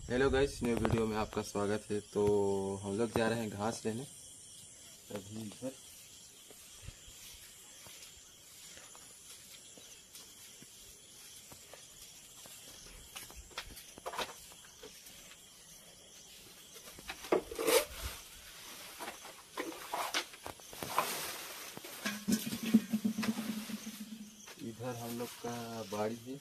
Hello guys, new video में आपका स्वागत है। तो हम लोग जा रहे हैं घास लेने। अभी इधर हम लोग का बाड़ी है,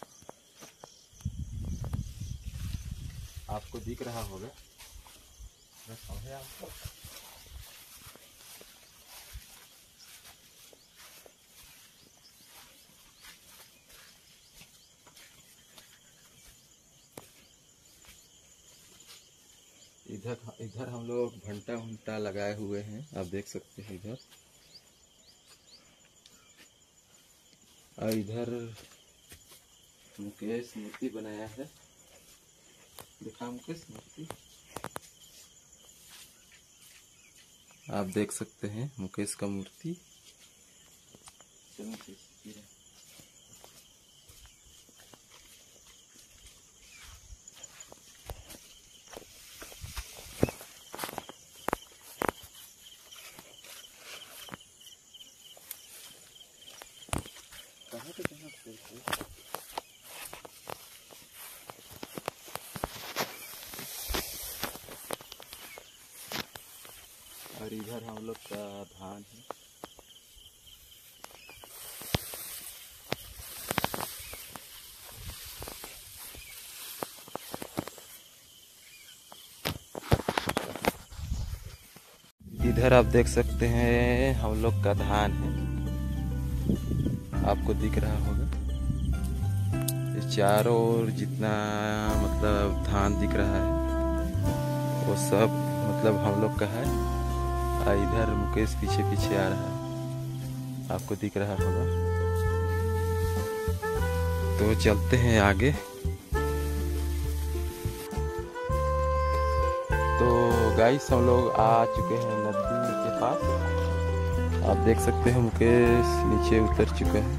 आपको दिख रहा होगा। है आपको इधर इधर हम लोग भंटा लगाए हुए हैं, आप देख सकते हैं इधर। और इधर मुकेश मूर्ति बनाया है, दिखा मुकेश मूर्ति। आप देख सकते हैं मुकेश का मूर्ति। कहाँ पे और इधर हम लोग का धान है। इधर आप देख सकते हैं हम लोग का धान है, आपको दिख रहा होगा। ये चारों ओर जितना मतलब धान दिख रहा है वो सब मतलब हम लोग का है। इधर मुकेश पीछे पीछे आ रहा है, आपको दिख रहा होगा। तो चलते हैं आगे। तो गाइस हम लोग आ चुके हैं नदी के पास। आप देख सकते हैं मुकेश नीचे उतर चुका है।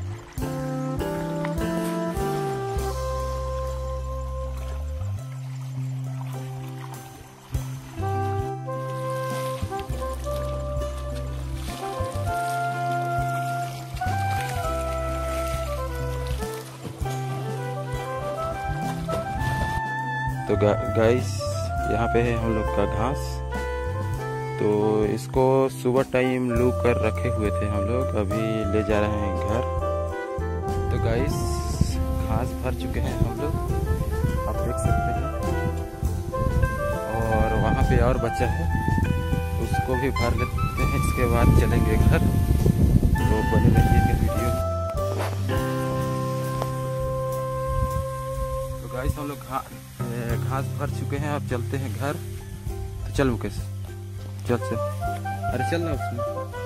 तो गाइस यहाँ पे है हम लोग का घास। तो इसको सुबह टाइम लू कर रखे हुए थे हम लोग, अभी ले जा रहे हैं घर। तो गाइस घास भर चुके हैं हम लोग, आप देख सकते हैं। और वहाँ पे और बचा है, उसको भी भर लेते हैं, इसके बाद चलेंगे घर। तो बने रहिएगा वीडियो। तो गाइस हम लोग घास भर चुके हैं, अब चलते हैं घर। तो चल मुकेश, चल से, अरे चल ना उसमें।